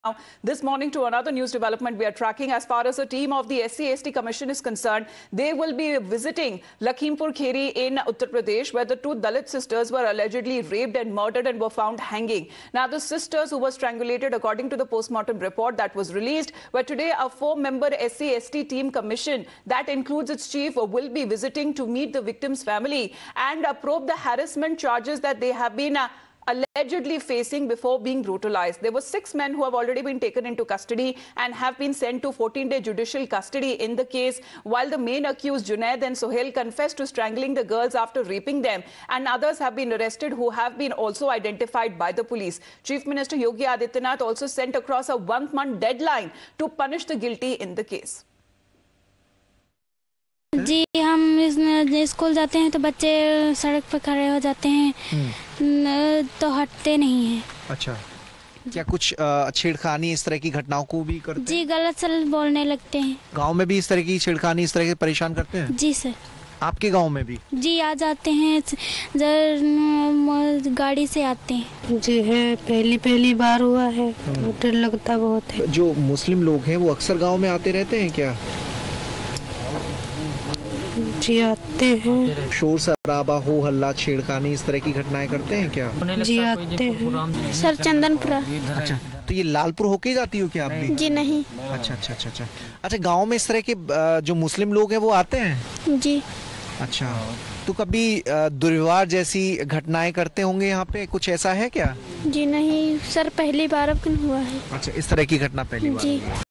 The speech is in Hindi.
Now, this morning to another news development we are tracking. As far as a team of the SC/ST Commission is concerned, they will be visiting Lakhimpur Kheri in Uttar Pradesh, where the two Dalit sisters were allegedly raped and murdered and were found hanging. Now, the sisters who were strangulated, according to the postmortem report that was released, where today a 4-member SC/ST team commission that includes its chief will be visiting to meet the victim's family and probe the harassment charges that they have been allegedly facing before being brutalized. There were 6 men who have already been taken into custody and have been sent to 14-day judicial custody in the case, while the main accused Junaid and Sohail confessed to strangling the girls after raping them, and others have been arrested who have been also identified by the police. Chief Minister Yogi Adityanath also sent across a 1-month deadline to punish the guilty in the case. जी, हम स्कूल जाते हैं तो बच्चे सड़क पर खड़े हो जाते हैं तो हटते नहीं हैं। अच्छा, क्या कुछ छेड़खानी इस तरह की घटनाओं को भी करते हैं? जी, गलत सलत बोलने लगते हैं। गांव में भी इस तरह की छेड़खानी इस तरह के परेशान करते हैं? जी सर। आपके गांव में भी? जी, आ जाते हैं, गाड़ी से आते हैं। जी है, पहली बार हुआ है तो डर लगता बहुत है। जो मुस्लिम लोग हैं वो अक्सर गाँव में आते रहते हैं क्या? जी आते हैं। शोर शराबा, हो हल्ला, छेड़खानी इस तरह की घटनाएं करते हैं क्या? जी आते हैं। सर चंदनपुरा। अच्छा, तो ये लालपुर होके जाती हो क्या आप भी? जी नहीं। अच्छा, गांव में इस तरह के जो मुस्लिम लोग हैं वो आते हैं? जी। अच्छा, तो कभी दुर्व्यवहार जैसी घटनाएं करते होंगे यहाँ पे, कुछ ऐसा है क्या? जी नहीं सर, पहली बार अब हुआ है। अच्छा, इस तरह की घटना पहली बार? जी।